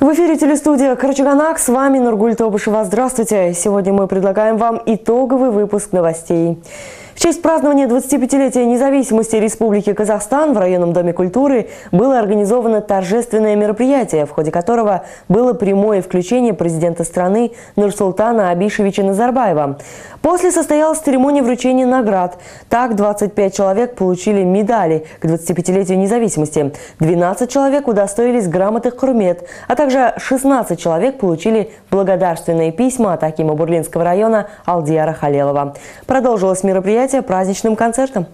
В эфире телестудия «Карачаганак». С вами Нургуль Тобышева. Здравствуйте. Сегодня мы предлагаем вам итоговый выпуск новостей. В честь празднования 25-летия независимости Республики Казахстан в районном доме культуры было организовано торжественное мероприятие, в ходе которого было прямое включение президента страны Нурсултана Абишевича Назарбаева. После состоялась церемония вручения наград. Так, 25 человек получили медали к 25-летию независимости, 12 человек удостоились грамоты Хурмет, а также 16 человек получили благодарственные письма от акима Бурлинского района Алдияра Халелова. Продолжилось мероприятие праздничным концертом.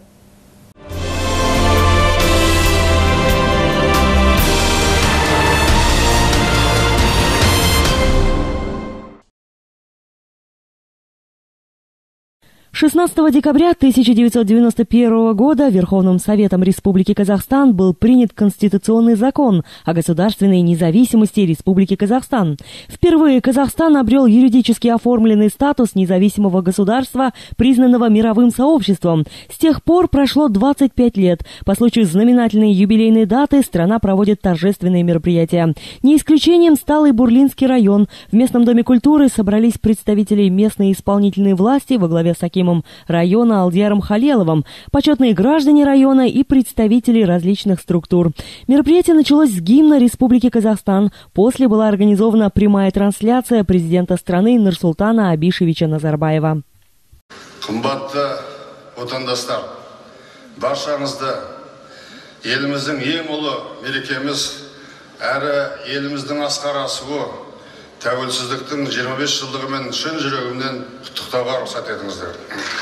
16 декабря 1991 года Верховным Советом Республики Казахстан был принят Конституционный закон о государственной независимости Республики Казахстан. Впервые Казахстан обрел юридически оформленный статус независимого государства, признанного мировым сообществом. С тех пор прошло 25 лет. По случаю знаменательной юбилейной даты страна проводит торжественные мероприятия. Не исключением стал и Бурлинский район. В местном доме культуры собрались представители местной исполнительной власти во главе с акимом района Алдияром Халеловым, почетные граждане района и представители различных структур. Мероприятие началось с гимна Республики Казахстан. После была организована прямая трансляция президента страны Нурсултана Абишевича Назарбаева. Қымбатты отандастар, баршаңызды еліміздің ең ұлы мерекеміз әрі еліміздің асқар асуы тәуелсіздіктің 25 жылдығымен шын жүрегімнен құттықтауға рұқсат етіңіздер.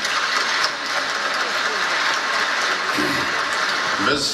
Біз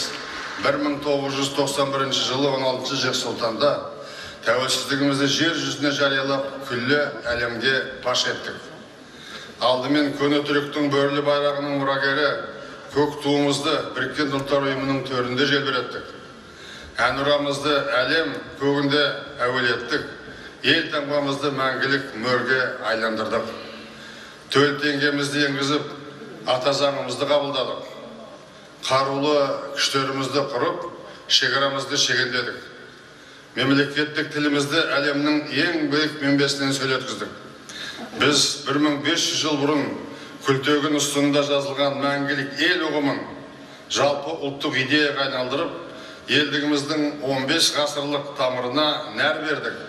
1991 жылы 16 желтоқсанда тәуелсіздігімізді жер жүзіне жариялап, күллі әлемге паш еттік. Алдымен көне түріктің бөрілі байрағының мұрагері көк туымызды Біріккен Ұлттар Ұйымының төрінде желбіреттік. Әнұрамызды әлем көгінде әуелеттік. Ел таңбамызды мәңгілік мөрге айландырдық. Төл теңгемізді енгізіп, ата заңымызды қабылдадық. Қарулы күштерімізді құрып, шекарамызды шегендедік. Мемлекеттік тілімізді әлемнің ең биік мінбесінен сөйлеткіздік. Біз 1500 жыл бұрын күлтегін үстінде жазылған мәңгілік ел ұғымын жалпы ұлттық идеяға айналдырып, елдігіміздің 15 ғасырлық тамырына нәр бердік.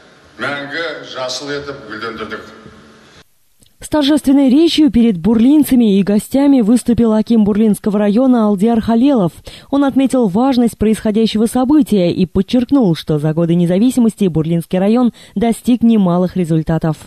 С торжественной речью перед бурлинцами и гостями выступил аким Бурлинского района Алдияр Халелов. Он отметил важность происходящего события и подчеркнул, что за годы независимости Бурлинский район достиг немалых результатов.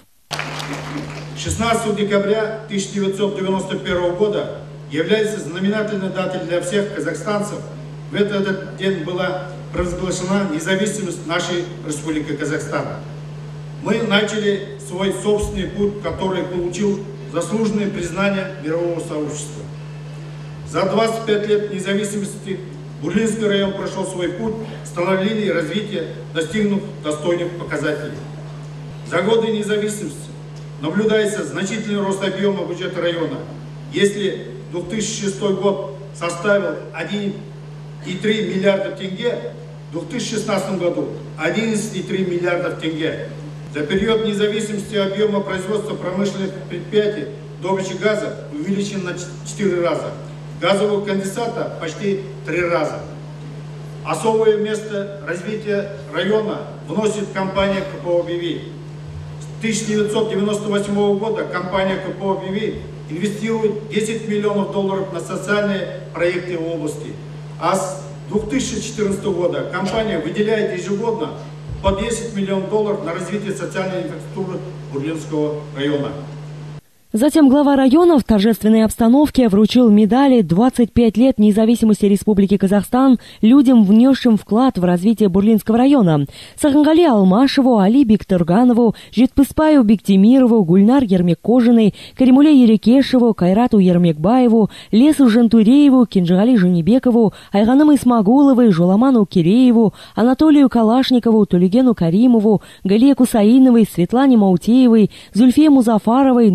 16 декабря 1991 года является знаменательной датой для всех казахстанцев. В этот день была провозглашена независимость нашей Республики Казахстан. Мы начали свой собственный путь, который получил заслуженное признание мирового сообщества. За 25 лет независимости Бурлинский район прошел свой путь становления и развития, достигнув достойных показателей. За годы независимости наблюдается значительный рост объема бюджета района. Если 2006 год составил 1,3 миллиарда тенге, в 2016 году 11,3 миллиардов тенге. За период независимости объема производства промышленных предприятий добычи газа увеличен на 4 раза. Газового конденсата почти 3 раза. Особое место развития района вносит компания КПО БИВИ. С 1998 года компания КПО БИВИ инвестирует 10 миллионов долларов на социальные проекты в области. А с 2014 года компания выделяет ежегодно по 10 миллионов долларов на развитие социальной инфраструктуры Бурлинского района. Затем глава района в торжественной обстановке вручил медали «25 лет независимости Республики Казахстан» людям, внесшим вклад в развитие Бурлинского района. Сахангали Алмашеву, Али Бектурганову, Жетпыспаю Бектимирову, Гульнар Ермек-Кожиной, Каримуле Ерекешеву, Кайрату Ермекбаеву, Лесу Жантурееву, Кинжигали Женебекову, Айганым Исмагуловой, Жоламану Кирееву, Анатолию Калашникову, Тулигену Каримову, Галие Кусаиновой, Светлане Маутеевой, Зульфие Музафаровой, Нуре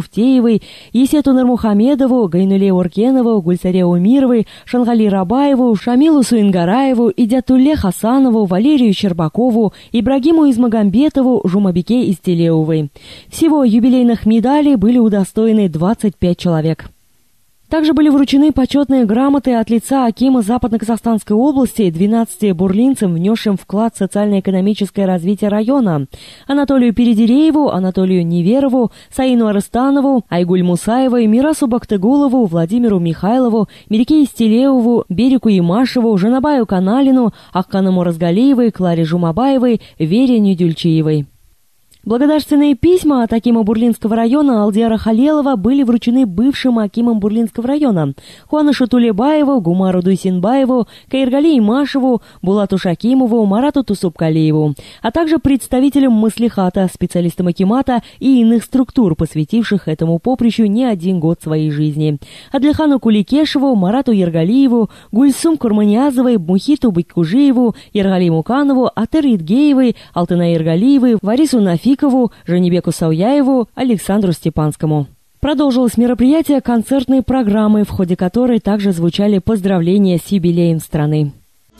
Муфтеевой, Есету Нурмухамедову, Гайнуле Уркенову, Гульсаре Умировой, Шангали Рабаеву, Шамилу Суингараеву, Идятулле Хасанову, Валерию Щербакову, Ибрагиму Измагамбетову, Жумабике Истелеевой. Всего юбилейных медалей были удостоены 25 человек. Также были вручены почетные грамоты от лица акима Западно-Казахстанской области 12 бурлинцам, внесшим вклад в социально-экономическое развитие района: Анатолию Передерееву, Анатолию Неверову, Саину Арыстанову, Айгуль Мусаевой, Мирасу Бактыгулову, Владимиру Михайлову, Мерике Истелееву, Берику Имашеву, Жанабаю Каналину, Ахканаму Разгалиевой, Кларе Жумабаевой, Вере Нюдюльчиевой. Благодарственные письма от акима Бурлинского района Алдиара Халелова были вручены бывшим акимам Бурлинского района: Хуанышу Тулебаеву, Гумару Дуйсинбаеву, Каиргали Имашеву, Булату Шакимову, Марату Тусупкалиеву, а также представителям маслихата, специалистам акимата и иных структур, посвятивших этому поприщу не один год своей жизни: Адлихану Куликешеву, Марату Ергалиеву, Гульсум Курманиазовой, Мухиту Быккужиеву, Ергали Муканову, Атер Идгеевой, Алтына Ергалиевой, Варису Нафикову, Жанибеку Сауяеву, Александру Степанскому. Продолжилось мероприятие концертной программы, в ходе которой также звучали поздравления с юбилеем страны.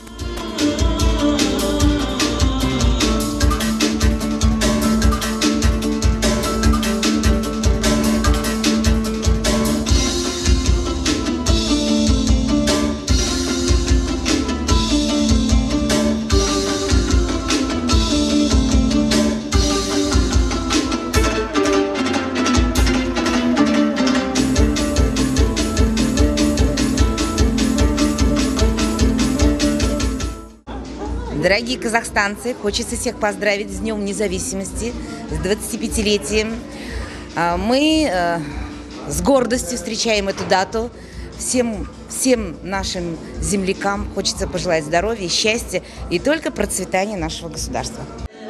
Дорогие казахстанцы, хочется всех поздравить с Днем Независимости, с 25-летием. Мы с гордостью встречаем эту дату. Всем нашим землякам хочется пожелать здоровья, счастья и только процветания нашего государства.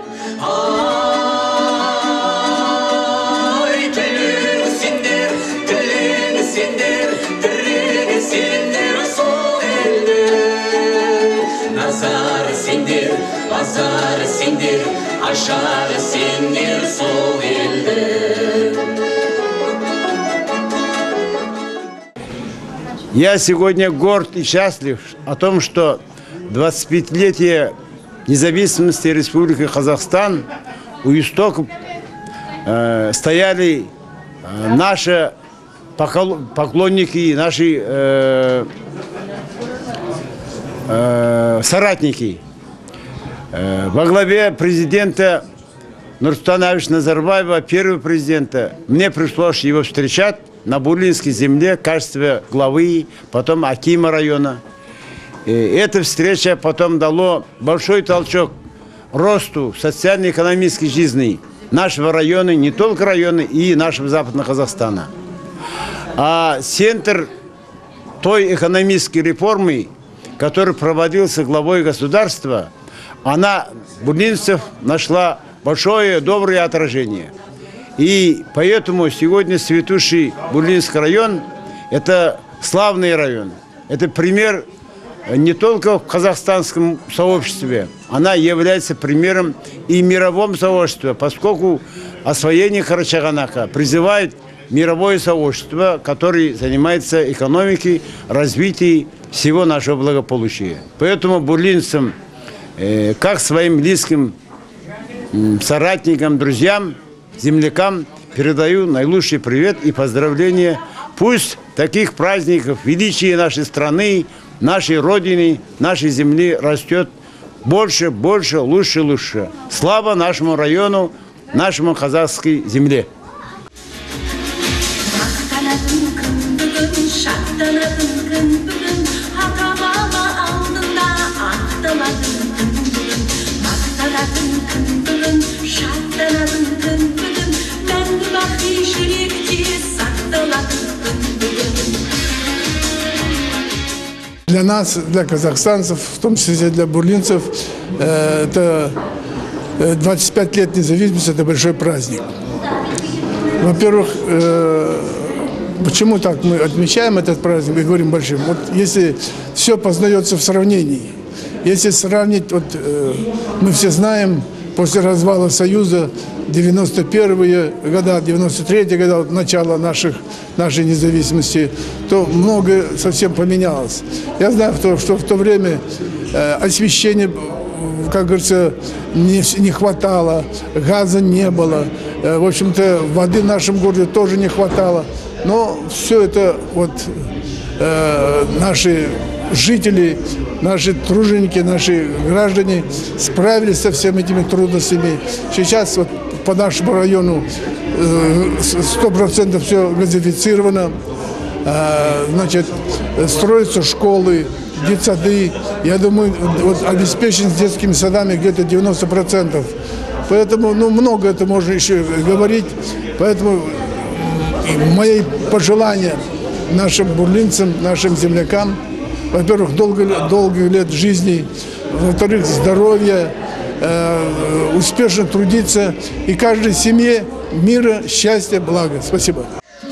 Азары сендер, ашары сендер сол елді. Я сегодня горд и счастлив о том, что 25-летие независимости Республики Казахстан у истоков стояли наши поклонники, наши соратники. Во главе президента Нурсултана Назарбаева, первого президента, мне пришлось его встречать на Бурлинской земле в качестве главы, потом акима района. И эта встреча потом дала большой толчок росту социально-экономической жизни нашего района, не только района, и нашего Западного Казахстана. А центр той экономической реформы, который проводился главой государства, она бурлинцев нашла большое доброе отражение. И поэтому сегодня цветущий Бурлинский район – это славный район. Это пример не только в казахстанском сообществе, она является примером и мировом сообществе, поскольку освоение Карачаганака призывает мировое сообщество, которое занимается экономикой, развитием всего нашего благополучия. Поэтому бурлинцам, как своим близким соратникам, друзьям, землякам передаю наилучший привет и поздравления. Пусть таких праздников величия нашей страны, нашей Родины, нашей земли растет больше, больше, лучше, лучше. Слава нашему району, нашему казахской земле. Для нас, для казахстанцев, в том числе для бурлинцев, это 25 лет независимости – это большой праздник. Во-первых, почему так мы отмечаем этот праздник и говорим большим? Вот если все познается в сравнении, если сравнить, вот мы все знаем после развала Союза, 91-е года, 93-е года, вот начало нашей независимости, то многое совсем поменялось. Я знаю, что в то время освещения, как говорится, не хватало, газа не было, в общем-то, воды в нашем городе тоже не хватало. Но все это вот наши жители, наши труженики, наши граждане справились со всеми этими трудностями. Сейчас вот по нашему району 100% все газифицировано. Значит, строятся школы, детсады. Я думаю, вот обеспеченность детскими садами где-то 90%. Поэтому, много это можно еще говорить. Поэтому мои пожелания нашим бурлинцам, нашим землякам: во-первых, долгих лет жизни, во-вторых, здоровья, успешно трудиться и каждой семье мира, счастья, блага. Спасибо.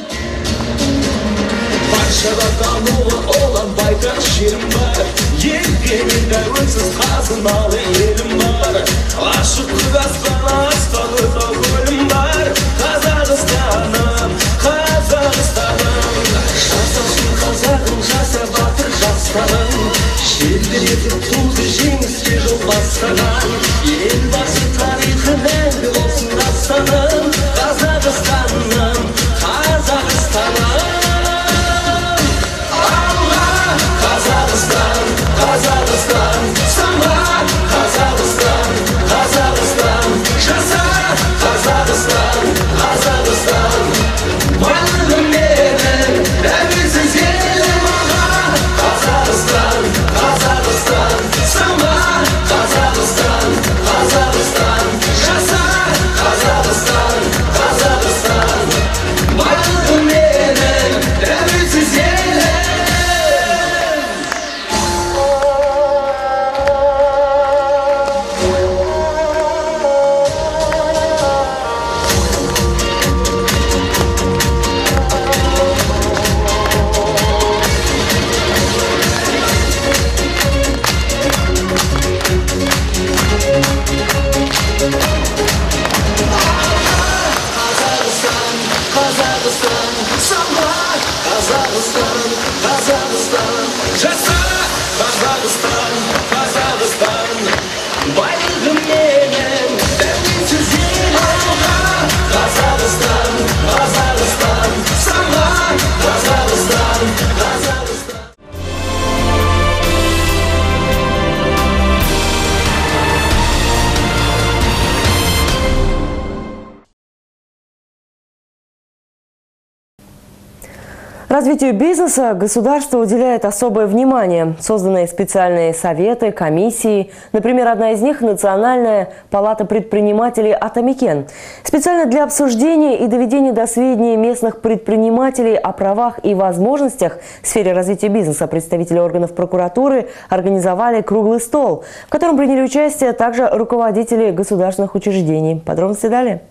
Желдіретіп туды жеңіске жол бастаған, елбасы тарихы мәңгі болсын дастаным, Қазақстаным, Қазақстаным. Алға Қазақстан, Қазақстан, самғар Қазақстан, Қазақстан, жаса Қазақстан, Қазақстан. Байлығым менің, тәуелсіз елім аға, Қазақстан, Қазақстан, самғар Қазақстан, Қазақстан, жаса Қазақстан, Қазақстан. Байлығым менің, тәуелсіз елім. Қазақстан, самғар Қазақстан, Қазақстан, жаса Қазақстан, Қазақстан. Байлығым менің, тәуелсіз елім аға, Қазақстан, Қазақстан, самғар Қазақстан, Қазақстан. Развитию бизнеса государство уделяет особое внимание. Созданы специальные советы, комиссии. Например, одна из них – Национальная палата предпринимателей «Атамикен». Специально для обсуждения и доведения до сведения местных предпринимателей о правах и возможностях в сфере развития бизнеса представители органов прокуратуры организовали круглый стол, в котором приняли участие также руководители государственных учреждений. Подробности далее.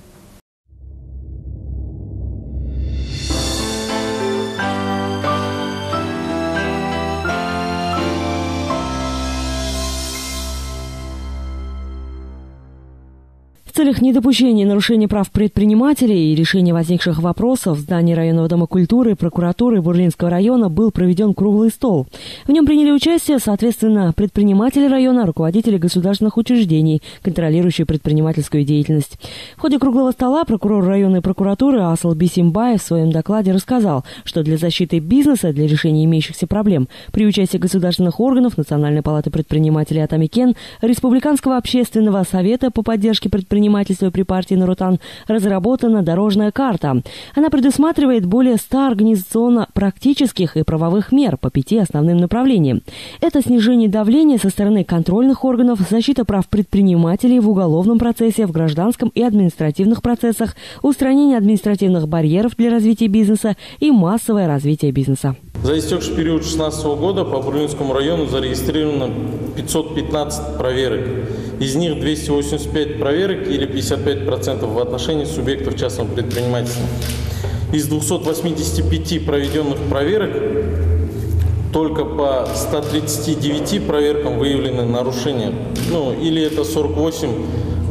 В целях недопущения нарушения прав предпринимателей и решения возникших вопросов в здании районного дома культуры и прокуратуры Бурлинского района был проведен круглый стол. В нем приняли участие, соответственно, предприниматели района, руководители государственных учреждений, контролирующие предпринимательскую деятельность. В ходе круглого стола прокурор районной прокуратуры Асыл Бисимбаев в своем докладе рассказал, что для защиты бизнеса, для решения имеющихся проблем, при участии государственных органов, Национальной палаты предпринимателей «Атамикен», Республиканского общественного совета по поддержке предпринимательства при партии Нур-Отан разработана дорожная карта. Она предусматривает более 100 организационно-практических и правовых мер по 5 основным направлениям. Это снижение давления со стороны контрольных органов, защита прав предпринимателей в уголовном процессе, в гражданском и административных процессах, устранение административных барьеров для развития бизнеса и массовое развитие бизнеса. За истекший период 2016 года по Бурлинскому району зарегистрировано 515 проверок. Из них 285 проверок или 55% в отношении субъектов частного предпринимательства. Из 285 проведенных проверок только по 139 проверкам выявлены нарушения. Или это 48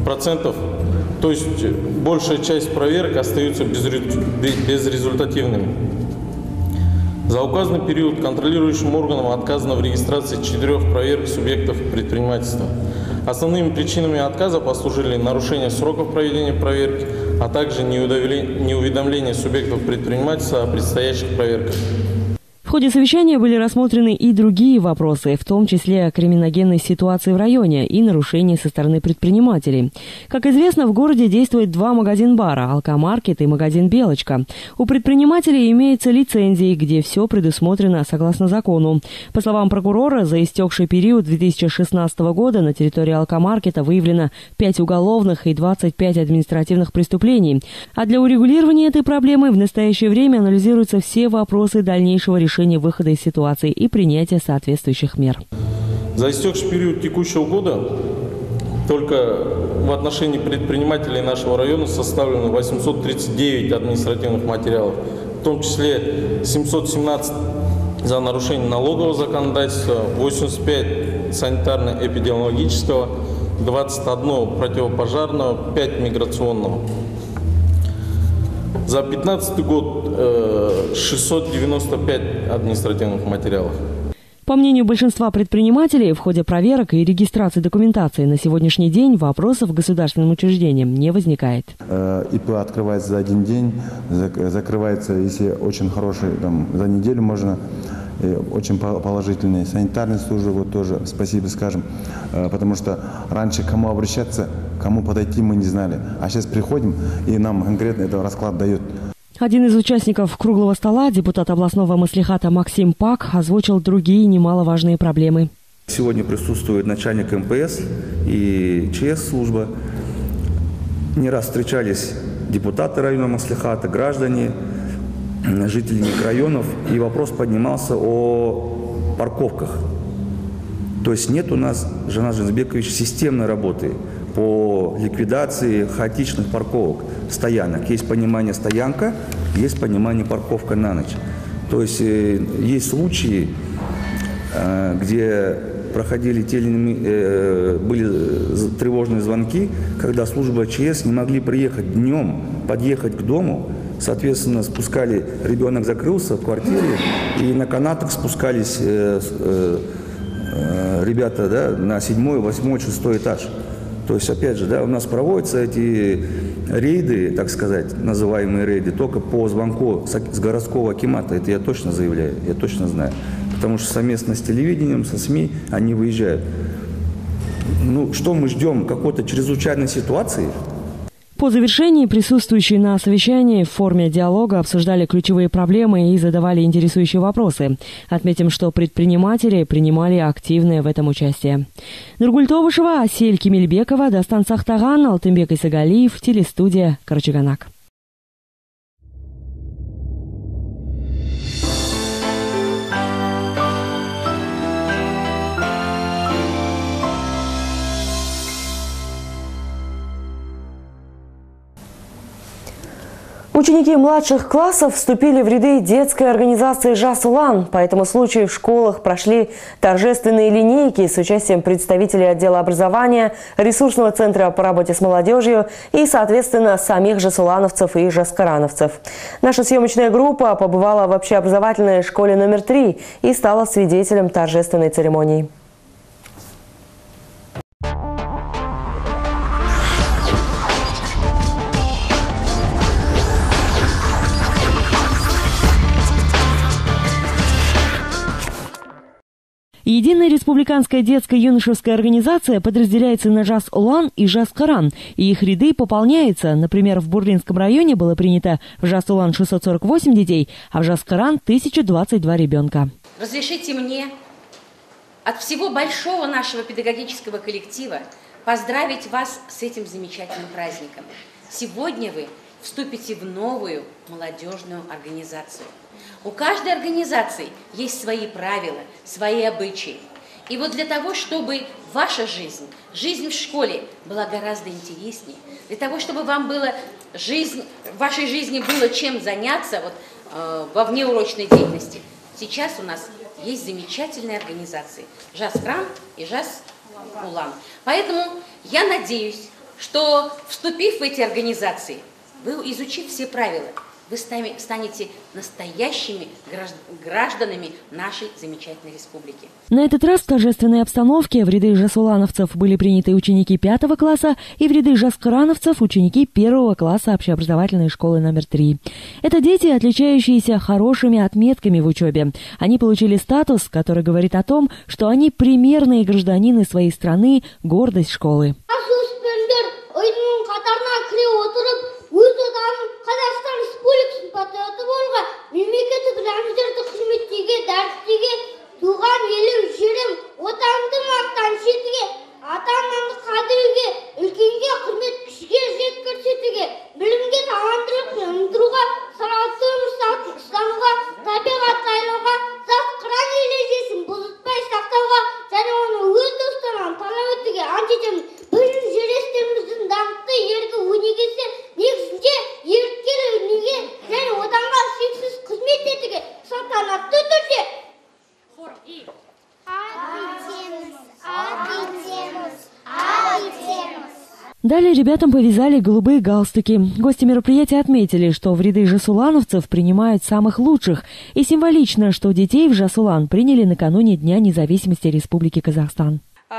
то есть большая часть проверок остаются безрезультативными. За указанный период контролирующим органам отказано в регистрации 4 проверок субъектов предпринимательства. Основными причинами отказа послужили нарушение сроков проведения проверки, а также неуведомление субъектов предпринимательства о предстоящих проверках. В ходе совещания были рассмотрены и другие вопросы, в том числе о криминогенной ситуации в районе и нарушений со стороны предпринимателей. Как известно, в городе действует 2 магазин-бара – «Алкомаркет» и магазин «Белочка». У предпринимателей имеются лицензии, где все предусмотрено согласно закону. По словам прокурора, за истекший период 2016 года на территории «Алкомаркета» выявлено 5 уголовных и 25 административных преступлений. А для урегулирования этой проблемы в настоящее время анализируются все вопросы дальнейшего решения выхода из ситуации и принятия соответствующих мер. За истекший период текущего года только в отношении предпринимателей нашего района составлено 839 административных материалов, в том числе 717 за нарушение налогового законодательства, 85 санитарно-эпидемиологического, 21 противопожарного, 5 миграционного. За 2015 год 695 административных материалов. По мнению большинства предпринимателей, в ходе проверок и регистрации документации на сегодняшний день вопросов к государственным учреждениям не возникает. ИП открывается за один день, закрывается, если очень хороший, за неделю можно. Очень положительные санитарные службы, вот тоже спасибо скажем, потому что раньше кому обращаться, кому подойти мы не знали, а сейчас приходим и нам конкретно этот расклад дает. Один из участников круглого стола, депутат областного маслихата Максим Пак, озвучил другие немаловажные проблемы. Сегодня присутствует начальник МПС и ЧС служба. Не раз встречались депутаты района маслихата, граждане, жители микрорайонов, и вопрос поднимался о парковках. То есть нет у нас, Жанат Женсбекович, системной работы по ликвидации хаотичных парковок, стоянок. Есть понимание стоянка, есть понимание парковка на ночь. То есть есть случаи, где проходили были тревожные звонки, когда служба ЧС не могли приехать днем, подъехать к дому. Соответственно, спускали, ребенок закрылся в квартире, и на канатах спускались ребята на 7-й, 8-й, 6-й этаж. То есть, опять же, у нас проводятся эти рейды, так сказать, называемые рейды, только по звонку с городского акимата. Это я точно заявляю, я точно знаю. Потому что совместно с телевидением, со СМИ они выезжают. Что мы ждем? Какой-то чрезвычайной ситуации? По завершении присутствующие на совещании в форме диалога обсуждали ключевые проблемы и задавали интересующие вопросы. Отметим, что предприниматели принимали активное в этом участие. Нургуль Тобышева, Асель Кемельбекова, Дастан Сахтаган, Алтынбек Исагалиев, телестудия Карачаганак. Ученики младших классов вступили в ряды детской организации «Жас Улан». По этому случаю в школах прошли торжественные линейки с участием представителей отдела образования, ресурсного центра по работе с молодежью и, соответственно, самих жасулановцев и жаскарановцев. Наша съемочная группа побывала в общеобразовательной школе номер 3 и стала свидетелем торжественной церемонии. Единая республиканская детская юношеская организация подразделяется на «Жас Улан» и «Жас Каран», и их ряды пополняются. Например, в Бурлинском районе было принято в «Жас Улан» 648 детей, а в «Жас Каран» 1022 ребенка. Разрешите мне от всего большого нашего педагогического коллектива поздравить вас с этим замечательным праздником. Сегодня вы вступите в новую молодежную организацию. У каждой организации есть свои правила, свои обычаи. И вот для того, чтобы ваша жизнь в школе была гораздо интереснее, для того, чтобы вам было в вашей жизни было чем заняться во внеурочной деятельности, сейчас у нас есть замечательные организации «Жас Кран» и «Жас Улан». Поэтому я надеюсь, что, вступив в эти организации, вы, изучив все правила, вы станете настоящими гражданами нашей замечательной республики. На этот раз в торжественной обстановке в ряды жасулановцев были приняты ученики 5 класса и в ряды жаскырановцев ученики 1 класса общеобразовательной школы номер 3. Это дети, отличающиеся хорошими отметками в учебе. Они получили статус, который говорит о том, что они примерные гражданины своей страны, гордость школы. өз отанын Қазақстан Республикасының патриоты болған, мемлекеттік рәміздерді құрметтеуге, дәріптеуге, туған елім, жерім, отанды мақтаныш етуге, ата-анамды қадіруге, үлкенге құрмет, кішіге ізет көрсетуге, білімге талантырлық ынтыруға, сауатты өмір салтын ұстануға, табиғатты айлауға, зат қыран ережесін бұзытпай сақтауға және оны өз достарынан талап етуге ант етемін. Біздің жерлестеріміздің даңқты еркі өнегесі негізінде еріктер өнеге және отанға шексіз қызмет етуге салтанатты түрде Далее ребятам повязали голубые галстуки. Гости мероприятия отметили, что в ряды жасулановцев принимают самых лучших. И символично, что детей в Жасулан приняли накануне Дня независимости Республики Казахстан.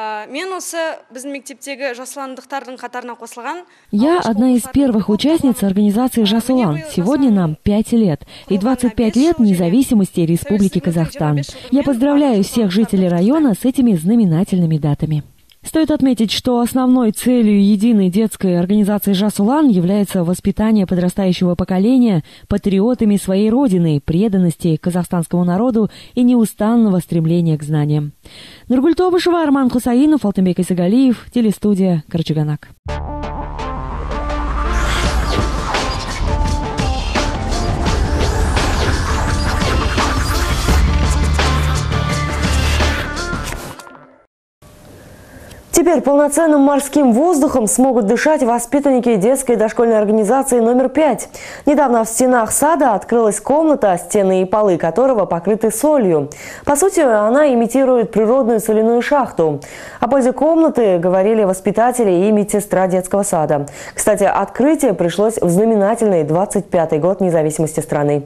Я одна из первых участниц организации «Жасулан». Сегодня нам 5 лет и 25 лет независимости Республики Казахстан. Я поздравляю всех жителей района с этими знаменательными датами. Стоит отметить, что основной целью единой детской организации «Жасулан» является воспитание подрастающего поколения патриотами своей родины, преданности казахстанскому народу и неустанного стремления к знаниям. Нургуль Тобышева, Арман Хусаинов, Алтынбек Исагалиев, телестудия Карачаганак. Теперь полноценным морским воздухом смогут дышать воспитанники детской дошкольной организации номер 5. Недавно в стенах сада открылась комната, стены и полы которого покрыты солью. По сути, она имитирует природную соляную шахту. О пользе комнаты говорили воспитатели и медсестра детского сада. Кстати, открытие пришлось в знаменательный 25-й год независимости страны.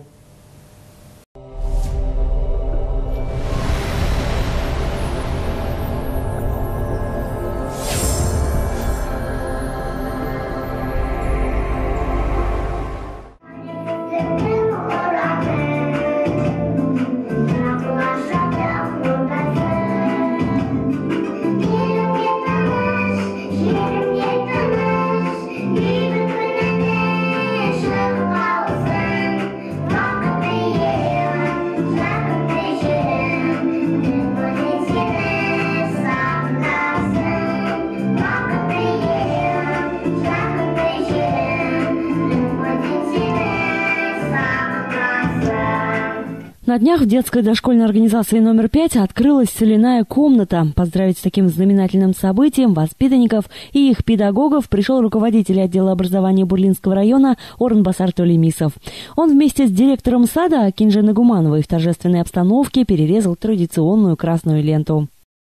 На днях в детской дошкольной организации номер 5 открылась соляная комната. Поздравить с таким знаменательным событием воспитанников и их педагогов пришел руководитель отдела образования Бурлинского района Орынбасар Толемисов. Он вместе с директором сада Кинже Нагумановой в торжественной обстановке перерезал традиционную красную ленту.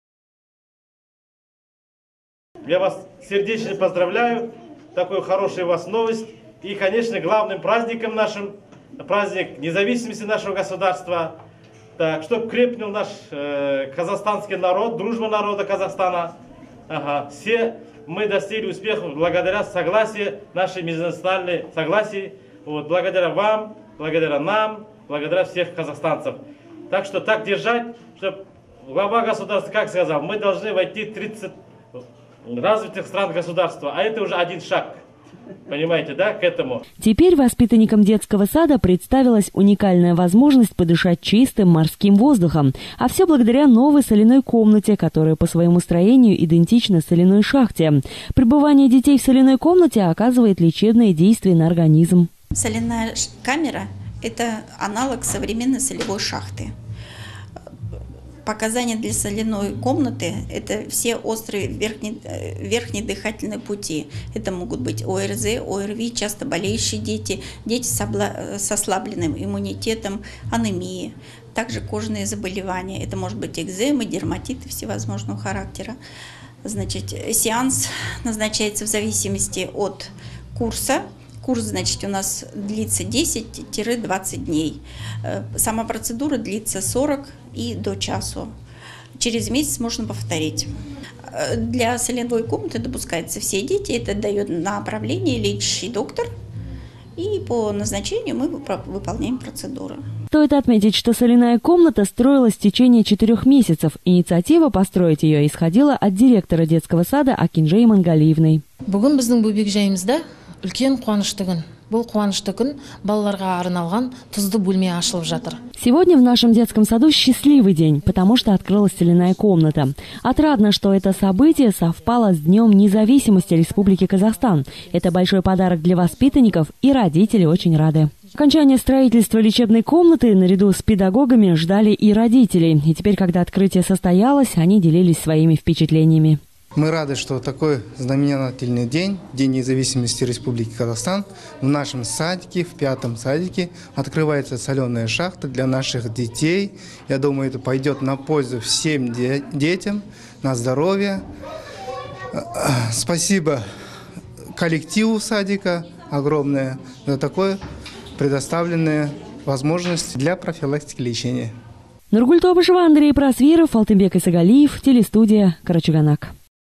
Я вас сердечно поздравляю. Такой хорошая у вас новость. И, конечно, главным праздником нашим, праздник независимости нашего государства, так, чтобы крепнул наш казахстанский народ, дружба народа Казахстана. Все мы достигли успехов благодаря согласию, нашей межнациональной согласии, вот, благодаря вам, благодаря нам, благодаря всех казахстанцев. Так что так держать, чтобы глава государства, как сказал, мы должны войти в 30 развитых стран государства, а это уже один шаг. Понимаете, да, к этому? Теперь воспитанникам детского сада представилась уникальная возможность подышать чистым морским воздухом. А все благодаря новой соляной комнате, которая по своему строению идентична соляной шахте. Пребывание детей в соляной комнате оказывает лечебное действие на организм. Соляная камера – это аналог современной солевой шахты. Показания для соляной комнаты – это все острые верхние дыхательные пути. Это могут быть ОРЗ, ОРВИ, часто болеющие дети, дети с ослабленным иммунитетом, анемии. Также кожные заболевания. Это может быть экземы, дерматиты всевозможного характера. Значит, сеанс назначается в зависимости от курса. Курс, значит, у нас длится 10-20 дней. Сама процедура длится 40 и до часу. Через месяц можно повторить. Для соленой комнаты допускаются все дети. Это дает направление лечащий доктор. И по назначению мы выполняем процедуру. Стоит отметить, что соляная комната строилась в течение 4 месяцев. Инициатива построить ее исходила от директора детского сада Акинжей Мангалиевной. Бүгін біздің бөбекжайымызда үлкен қуанышты күн. Бұл қуанышты күн балаларға арналған тұзды бөлме ашылып жатыр. Сегодня в нашем детском саду счастливый день, потому что открылась соляная комната. Отрадно, что это событие совпало с Днем независимости Республики Казахстан. Это большой подарок для воспитанников, и родители очень рады. Окончание строительства лечебной комнаты наряду с педагогами ждали и родителей. И теперь, когда открытие состоялось, они делились своими впечатлениями. Мы рады, что такой знаменательный день, День независимости Республики Казахстан, в нашем садике, в 5-м садике, открывается соленая шахта для наших детей. Я думаю, это пойдет на пользу всем детям, на здоровье. Спасибо коллективу садика огромное за такое предоставленные возможности для профилактики лечения. Нургуль Тобышева, Андрей Просвиров, Алтынбек Исагалиев, телестудия Карачаганак.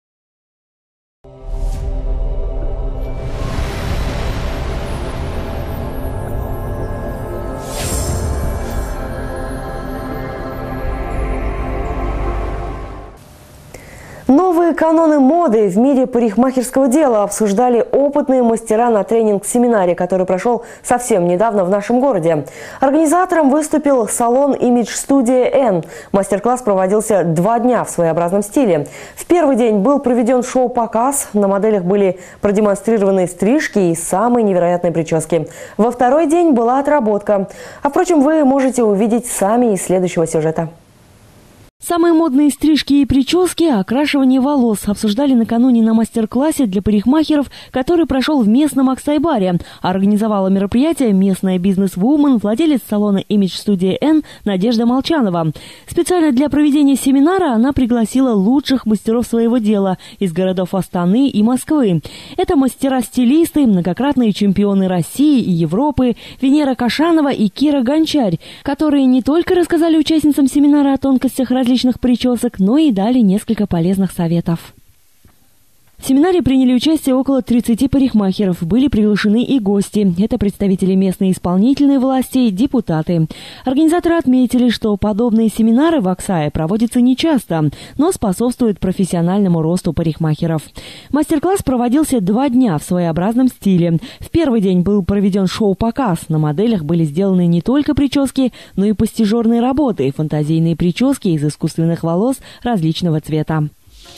Новые каноны моды в мире парикмахерского дела обсуждали опытные мастера на тренинг-семинаре, который прошел совсем недавно в нашем городе. Организатором выступил салон Image Studio N. Мастер-класс проводился 2 дня в своеобразном стиле. В первый день был проведен шоу-показ, на моделях были продемонстрированы стрижки и самые невероятные прически. Во второй день была отработка. А впрочем, вы можете увидеть сами из следующего сюжета. Самые модные стрижки и прически, окрашивание волос обсуждали накануне на мастер-классе для парикмахеров, который прошел в местном Аксайбаре. Организовала мероприятие местная бизнес-вумен, владелец салона Image Studio N Надежда Молчанова. Специально для проведения семинара она пригласила лучших мастеров своего дела из городов Астаны и Москвы. Это мастера-стилисты, многократные чемпионы России и Европы Венера Кашанова и Кира Гончарь, которые не только рассказали участницам семинара о тонкостях различных причесок, но и дали несколько полезных советов. В семинаре приняли участие около 30 парикмахеров. Были приглашены и гости. Это представители местной исполнительной власти и депутаты. Организаторы отметили, что подобные семинары в Аксае проводятся нечасто, но способствуют профессиональному росту парикмахеров. Мастер-класс проводился 2 дня в своеобразном стиле. В первый день был проведен шоу-показ. На моделях были сделаны не только прически, но и постижерные работы, фантазийные прически из искусственных волос различного цвета.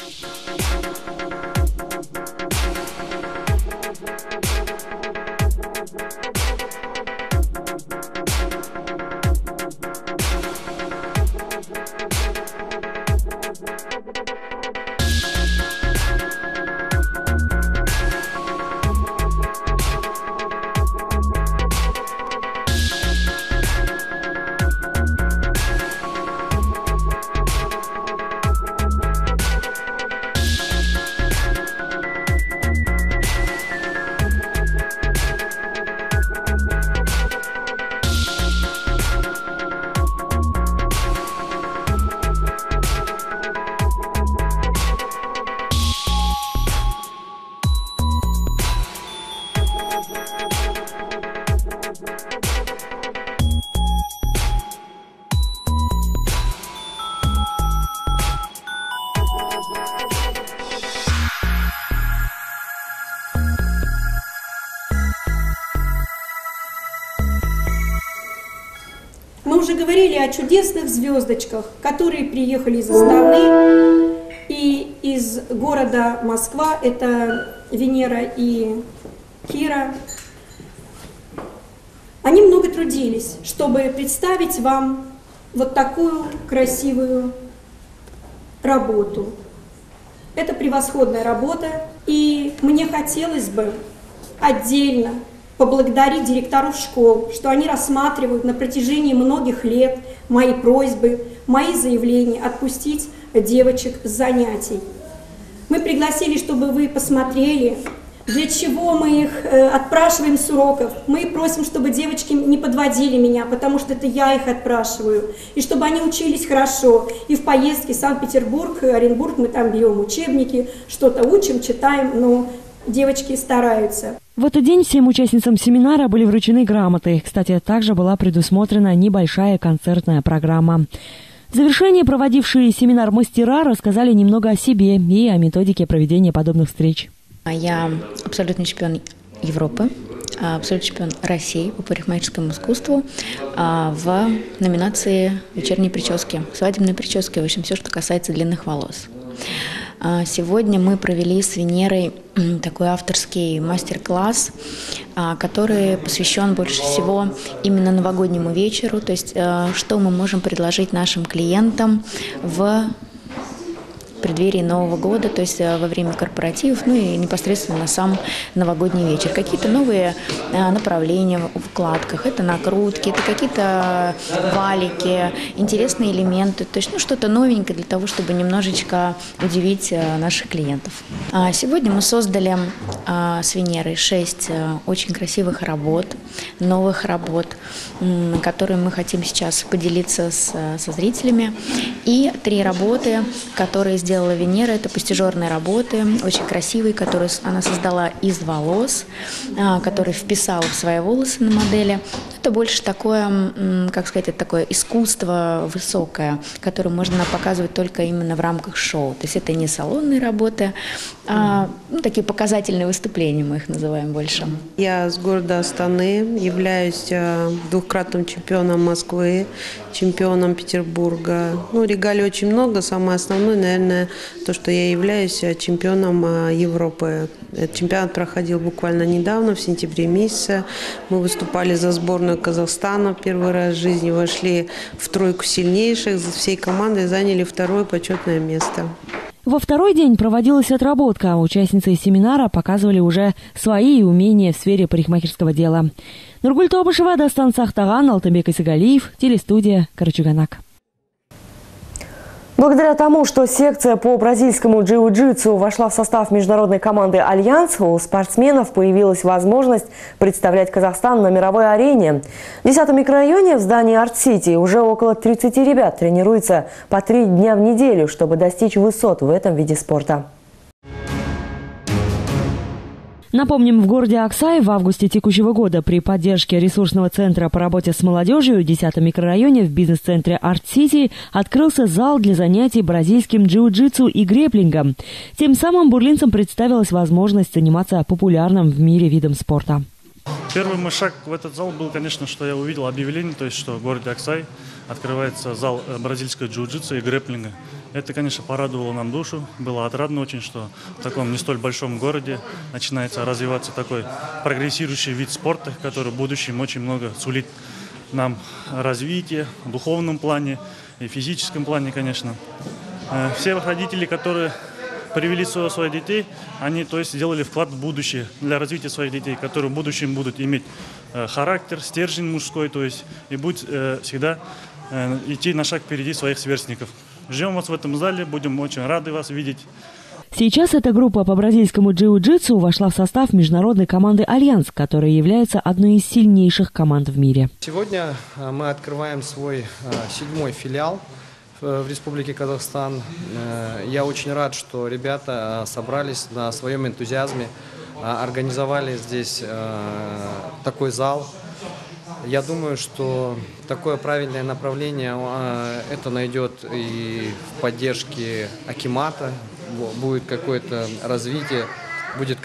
Мы уже говорили о чудесных звездочках, которые приехали из Астаны и из города Москва. Это Венера и Кира. Они много трудились, чтобы представить вам вот такую красивую работу. Это превосходная работа, и мне хотелось бы отдельно поблагодарить директоров школ, что они рассматривают на протяжении многих лет мои просьбы, мои заявления отпустить девочек с занятий. Мы пригласили, чтобы вы посмотрели, для чего мы их отпрашиваем с уроков. Мы просим, чтобы девочки не подводили меня, потому что это я их отпрашиваю. И чтобы они учились хорошо. И в поездке в Санкт-Петербург, Оренбург мы там берем учебники, что-то учим, читаем, но девочки стараются. В этот день всем участницам семинара были вручены грамоты. Кстати, также была предусмотрена небольшая концертная программа. В завершении проводившие семинар мастера рассказали немного о себе и о методике проведения подобных встреч. Я абсолютный чемпион Европы, абсолютный чемпион России по парикмахерскому искусству в номинации вечерней прически, свадебной прически, в общем, все, что касается длинных волос. Сегодня мы провели с Венерой такой авторский мастер-класс, который посвящен больше всего именно новогоднему вечеру, то есть что мы можем предложить нашим клиентам в преддверии Нового года, то есть во время корпоративов, ну и непосредственно на сам новогодний вечер. Какие-то новые направления в укладках, это накрутки, это какие-то валики, интересные элементы, то есть что-то новенькое для того, чтобы немножечко удивить наших клиентов. Сегодня мы создали с Венерой 6 очень красивых работ, новых работ, которые мы хотим сейчас поделиться со зрителями, и 3 работы, которые сделала Венера, это постижерные работы, очень красивые, которые она создала из волос, которые вписала в свои волосы на модели. Это больше такое, как сказать, это такое искусство высокое, которое можно показывать только именно в рамках шоу. То есть это не салонные работы, а такие показательные выступления, мы их называем больше. Я с города Астаны, являюсь двукратным чемпионом Москвы, чемпионом Петербурга. Регалий очень много, самое основное, наверное, то, что я являюсь чемпионом Европы. Этот чемпионат проходил буквально недавно, в сентябре месяце. Мы выступали за сборную Казахстана. Первый раз в жизни вошли в тройку сильнейших. За всей командой заняли 2-е почетное место. Во второй день проводилась отработка. Участницы семинара показывали уже свои умения в сфере парикмахерского дела. Нургуль Тобышева, Дастан Сахтаган, Алтынбек Исагалиев, телестудия Карачуганак. Благодаря тому, что секция по бразильскому джиу-джитсу вошла в состав международной команды «Альянс», у спортсменов появилась возможность представлять Казахстан на мировой арене. В 10-м микрорайоне в здании Арт-Сити уже около 30 ребят тренируются по 3 дня в неделю, чтобы достичь высот в этом виде спорта. Напомним, в городе Аксай в августе текущего года при поддержке ресурсного центра по работе с молодежью в 10-м микрорайоне в бизнес-центре Арт-Сити открылся зал для занятий бразильским джиу-джитсу и грэпплингом. Тем самым бурлинцам представилась возможность заниматься популярным в мире видом спорта. Первый мой шаг в этот зал был, конечно, что я увидел объявление, то есть, что в городе Аксай открывается зал бразильского джиу-джитсу и грэпплинга. Это, конечно, порадовало нам душу. Было отрадно очень, что в таком не столь большом городе начинается развиваться такой прогрессирующий вид спорта, который в будущем очень много сулит нам развития в духовном плане и физическом плане, конечно. Все родители, которые привели своих детей, они, то есть, сделали вклад в будущее для развития своих детей, которые в будущем будут иметь характер, стержень мужской, то есть, и будут всегда идти на шаг впереди своих сверстников. Ждем вас в этом зале, будем очень рады вас видеть. Сейчас эта группа по бразильскому джиу-джитсу вошла в состав международной команды «Альянс», которая является одной из сильнейших команд в мире. Сегодня мы открываем свой 7-й филиал в Республике Казахстан. Я очень рад, что ребята собрались на своем энтузиазме, организовали здесь такой зал. Я думаю, что такое правильное направление это найдет и в поддержке акимата, будет какое-то развитие, будет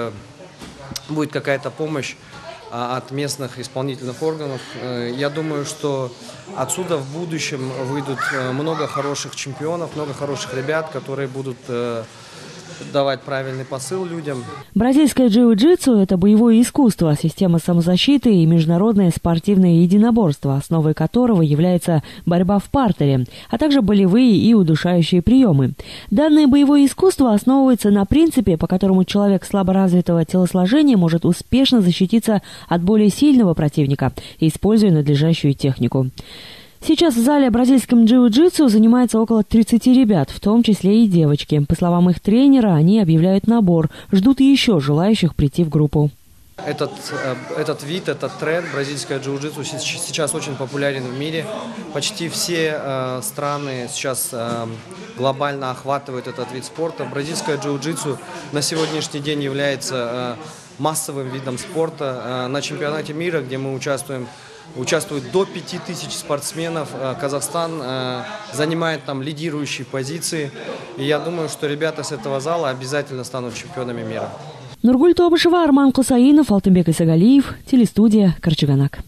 какая-то помощь от местных исполнительных органов. Я думаю, что отсюда в будущем выйдут много хороших чемпионов, много хороших ребят, которые будут давать правильный посыл людям. Бразильское джиу-джитсу – это боевое искусство, система самозащиты и международное спортивное единоборство, основой которого является борьба в партере, а также болевые и удушающие приемы. Данное боевое искусство основывается на принципе, по которому человек слаборазвитого телосложения может успешно защититься от более сильного противника, используя надлежащую технику. Сейчас в зале бразильском джиу-джитсу занимается около 30 ребят, в том числе и девочки. По словам их тренера, они объявляют набор, ждут еще желающих прийти в группу. Этот вид, этот тренд, бразильское джиу-джитсу сейчас очень популярен в мире. Почти все страны сейчас глобально охватывают этот вид спорта. Бразильское джиу-джитсу на сегодняшний день является массовым видом спорта. На чемпионате мира, где мы участвуют до 5000 спортсменов. Казахстан занимает там лидирующие позиции. И я думаю, что ребята с этого зала обязательно станут чемпионами мира. Нургуль Тобышева, Арман Кусаинов, Алтынбек Исагалиев, телестудия Карчаганак.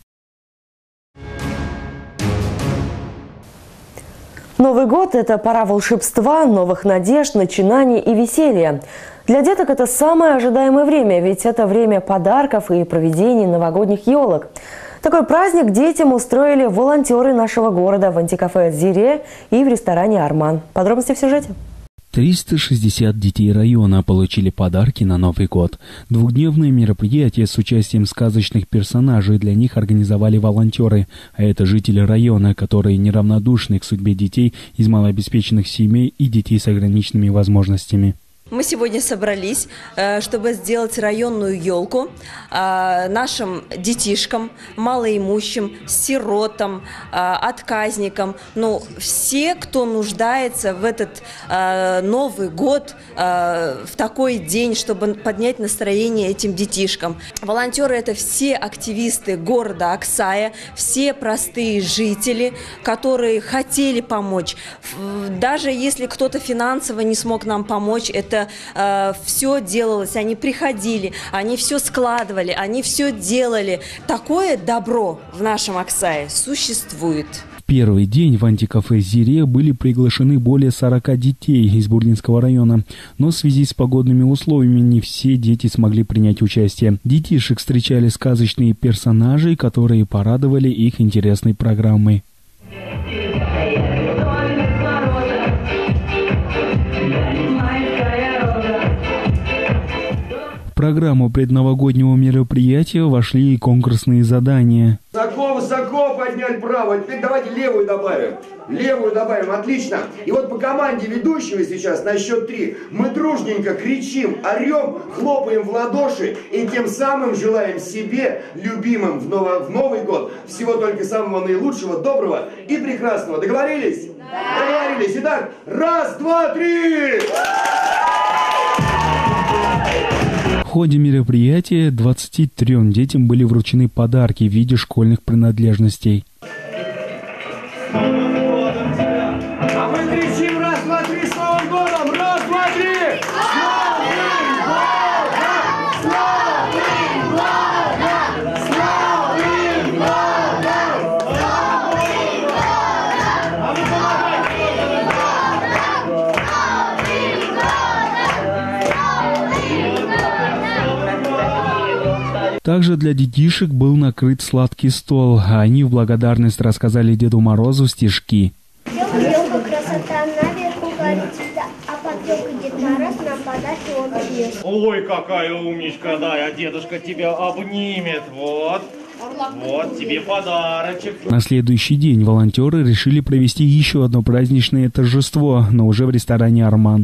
Новый год – это пора волшебства, новых надежд, начинаний и веселья. Для деток это самое ожидаемое время, ведь это время подарков и проведения новогодних елок. Такой праздник детям устроили волонтеры нашего города в антикафе «Зире» и в ресторане «Арман». Подробности в сюжете. 360 детей района получили подарки на Новый год. Двухдневное мероприятие с участием сказочных персонажей для них организовали волонтеры. А это жители района, которые неравнодушны к судьбе детей из малообеспеченных семей и детей с ограниченными возможностями. Мы сегодня собрались, чтобы сделать районную елку нашим детишкам, малоимущим, сиротам, отказникам. Ну, все, кто нуждается в этот Новый год, в такой день, чтобы поднять настроение этим детишкам. Волонтеры – это все активисты города Аксая, все простые жители, которые хотели помочь. Даже если кто-то финансово не смог нам помочь, это все делалось, они приходили, они все складывали, они все делали. Такое добро в нашем Аксае существует. В первый день в антикафе «Зире» были приглашены более 40 детей из Бурлинского района. Но в связи с погодными условиями не все дети смогли принять участие. Детишек встречали сказочные персонажи, которые порадовали их интересной программой. В программу предновогоднего мероприятия вошли и конкурсные задания. Высоко подняли правую, теперь давайте левую добавим. Левую добавим, отлично. И вот по команде ведущего сейчас на счет 3 мы дружненько кричим, орем, хлопаем в ладоши и тем самым желаем себе, любимым в Новый год, всего только самого наилучшего, доброго и прекрасного. Договорились? Да. Договорились. Итак, 1, 2, 3! В ходе мероприятия 23 детям были вручены подарки в виде школьных принадлежностей. А мы кричим 1, 2, 3 с Новым годом! 1, 2, 3! Также для детишек был накрыт сладкий стол, а они в благодарность рассказали Деду Морозу стишки. Елка красота наверху горит, а под елкой Дед Мороз нам подарки он принес. Ой, какая умничка, да, а дедушка тебя обнимет, вот. Вот тебе подарочек. На следующий день волонтеры решили провести еще одно праздничное торжество, но уже в ресторане «Арман».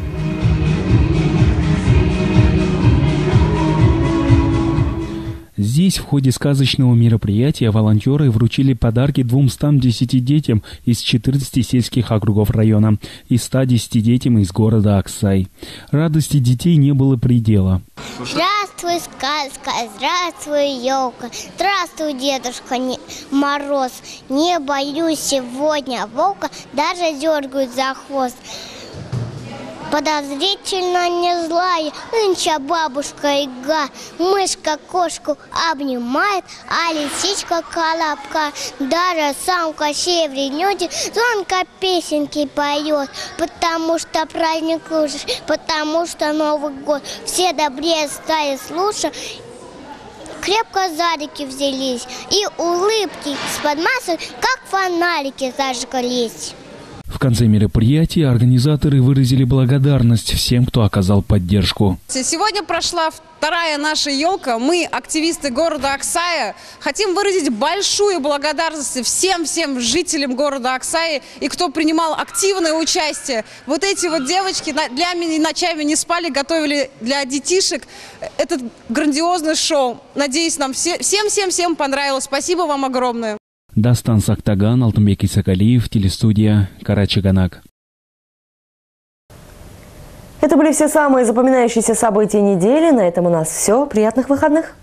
Здесь в ходе сказочного мероприятия волонтеры вручили подарки 210 детям из 14 сельских округов района и 110 детям из города Аксай. Радости детей не было предела. Здравствуй, сказка, здравствуй, елка, здравствуй, Дедушка Мороз. Не боюсь сегодня волка, даже дергают за хвост. Подозрительно не злая, нынче бабушка Яга, мышка кошку обнимает, а лисичка колобка. Даже сам Кощей в ренете звонко песенки поет, потому что праздник лучше, потому что Новый год. Все добрее стали слушать, крепко за руки взялись, и улыбки с-под масок, как фонарики, зажглись. В конце мероприятия организаторы выразили благодарность всем, кто оказал поддержку. Сегодня прошла вторая наша елка. Мы, активисты города Аксая, хотим выразить большую благодарность всем жителям города Аксая и кто принимал активное участие. Вот эти вот девочки днями и ночами не спали, готовили для детишек этот грандиозный шоу. Надеюсь, нам всем понравилось. Спасибо вам огромное. Дастан Сактаган, Алтынбек Исакалиев, телестудия Карачаганак. Это были все самые запоминающиеся события недели. На этом у нас все. Приятных выходных!